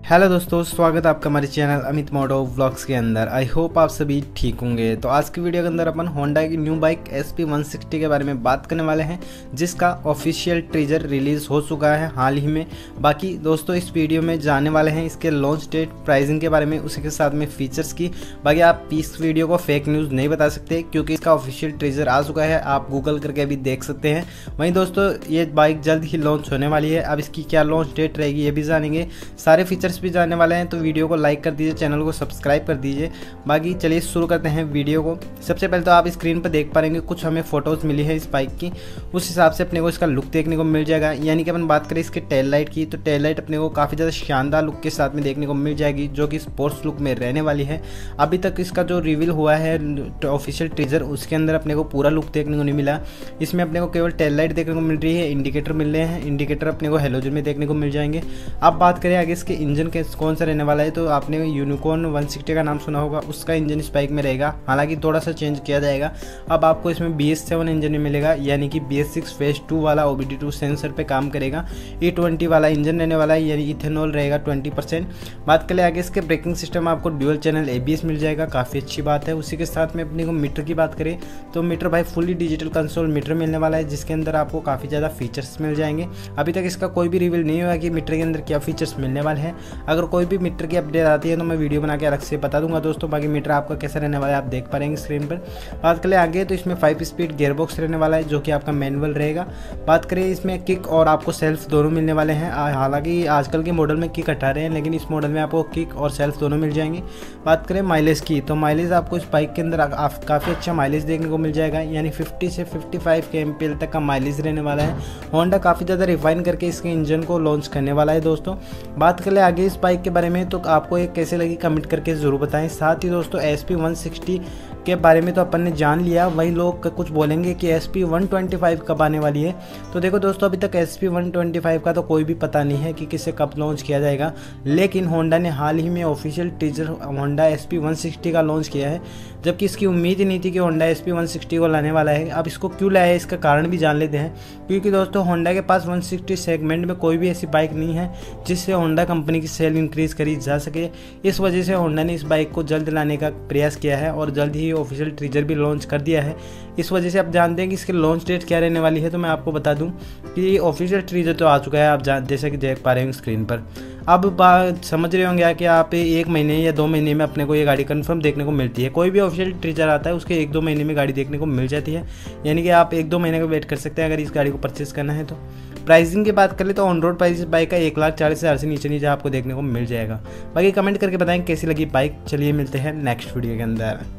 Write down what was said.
Hello दोस्तों, स्वागत है आपका हमारे चैनल अमित मोटो व्लॉग्स के अंदर। आई होप आप सभी ठीक होंगे। तो आज की वीडियो के अंदर अपन होंडा की न्यू बाइक SP160 के बारे में बात करने वाले हैं, जिसका ऑफिशियल टीजर रिलीज़ हो चुका है हाल ही में। बाकी दोस्तों इस वीडियो में जानने वाले हैं इसके लॉन्च डेट, प्राइसिंग के बारे में, उसी के साथ में फीचर्स की। बाकी आप इस वीडियो को फेक न्यूज़ नहीं बता सकते क्योंकि इसका ऑफिशियल टीजर आ चुका है, आप गूगल करके भी देख सकते हैं। वहीं दोस्तों ये बाइक जल्द ही लॉन्च होने वाली है। अब इसकी क्या लॉन्च डेट रहेगी ये भी जानेंगे, सारे फीचर्स भी जानने वाले हैं। तो वीडियो को लाइक कर दीजिए, चैनल को सब्सक्राइब कर दीजिए। बाकी चलिए शुरू करते हैं वीडियो को। सबसे पहले तो आप स्क्रीन पर देख पाएंगे कुछ हमें फोटोज़ मिली है इस बाइक की, उस हिसाब से अपने को इसका लुक देखने को मिल जाएगा। यानी कि अपन बात करें इसके टेल लाइट की, तो टेल लाइट अपने को काफ़ी ज़्यादा शानदार लुक के साथ में देखने को मिल जाएगी, जो कि स्पोर्ट्स लुक में रहने वाली है। अभी तक इसका जो रिवील हुआ है ऑफिशियल टीजर, उसके अंदर अपने को पूरा लुक देखने को नहीं मिला। इसमें अपने को केवल टेल लाइट देखने को मिल रही है, इंडिकेटर मिल रहे हैं, इंडिकेटर अपने को हेलोजन में देखने को मिल जाएंगे। अब बात करें आगे इसके इंजन के कौन सा रहने वाला है, तो आपने यूनिकॉर्न 160 का नाम सुना होगा, उसका इंजन इस बाइक में रहेगा। हालांकि थोड़ा सा चेंज किया जाएगा। अब आपको इसमें BS7 इंजन में मिलेगा, यानी कि BS6 फेज 2 वाला OBD2 सेंसर पे काम करेगा। E20 वाला इंजन रहने वाला है, यानी इथेनॉल रहेगा 20%। बात करें आगे इसके ब्रेकिंग सिस्टम, आपको ड्यूअल चैनल ABS मिल जाएगा, काफ़ी अच्छी बात है। उसी के साथ में अपने को मीटर की बात करें तो मीटर भाई फुली डिजिटल कंसोल मीटर मिलने वाला है, जिसके अंदर आपको काफ़ी ज़्यादा फीचर्स मिल जाएंगे। अभी तक इसका कोई भी रिवील नहीं हुआ कि मीटर के अंदर क्या फीचर्स मिलने वाले हैं। अगर कोई भी मीटर की अपडेट आती है तो मैं वीडियो बना के अलग से बता दूंगा दोस्तों। बाकी मीटर आपका कैसा रहने वाला है आप देख पाएंगे स्क्रीन पर। बात करें आगे तो इसमें 5 स्पीड गियरबॉक्स रहने वाला है, जो कि आपका मैनुअल रहेगा। बात करें इसमें किक और आपको सेल्फ दोनों मिलने वाले हैं। हालांकि आजकल के मॉडल में किक हटा रहे हैं, लेकिन इस मॉडल में आपको किक और सेल्फ दोनों मिल जाएंगे। बात करें माइलेज की, तो माइलेज आपको इस बाइक के अंदर काफ़ी अच्छा माइलेज देखने को मिल जाएगा, यानी 50 से 55 kmpl तक का माइलेज रहने वाला है। होंडा काफ़ी ज़्यादा रिफाइन करके इसके इंजन को लॉन्च करने वाला है दोस्तों। बात करें आगे इस बाइक के बारे में, तो आपको ये कैसे लगी कमेंट करके ज़रूर बताएं। साथ ही दोस्तों SP160 के बारे में तो अपन ने जान लिया, वही लोग कुछ बोलेंगे कि SP125 कब आने वाली है। तो देखो दोस्तों अभी तक SP125 का तो कोई भी पता नहीं है कि किसे कब लॉन्च किया जाएगा, लेकिन होंडा ने हाल ही में ऑफिशियल टीजर होंडा SP160 का लॉन्च किया है, जबकि इसकी उम्मीद ही नहीं थी कि होंडा SP160 को लाने वाला है। अब इसको क्यों लाया है इसका कारण भी जान लेते हैं। क्योंकि दोस्तों होंडा के पास 160 सेगमेंट में कोई भी ऐसी बाइक नहीं है जिससे होंडा कंपनी की सेल इंक्रीज करी जा सके। इस वजह से होंडा ने इस बाइक को जल्द लाने का प्रयास किया है और जल्द ही ऑफिशियल टीजर भी लॉन्च कर दिया है। इस वजह से आप जानते हैं कि इसके लॉन्च डेट क्या रहने वाली है। तो मैं आपको बता दूं कि ऑफिशियल टीजर तो आ चुका है, आप जैसे कि देख पा रहे हैं स्क्रीन पर। अब बात समझ रहे होंगे कि आप 1 महीने या 2 महीने में अपने को ये गाड़ी कंफर्म देखने को मिलती है। कोई भी ऑफिशियल टीजर आता है उसके 1-2 महीने में गाड़ी देखने को मिल जाती है, यानी कि आप 1-2 महीने का वेट कर सकते हैं अगर इस गाड़ी को परचेस करना है। तो प्राइसिंग की बात कर ले तो ऑन रोड प्राइस बाइक का 1,40,000 से नीचे आपको देखने को मिल जाएगा। बाकी कमेंट करके बताएं कैसी लगी बाइक। चलिए मिलते हैं नेक्स्ट वीडियो के अंदर।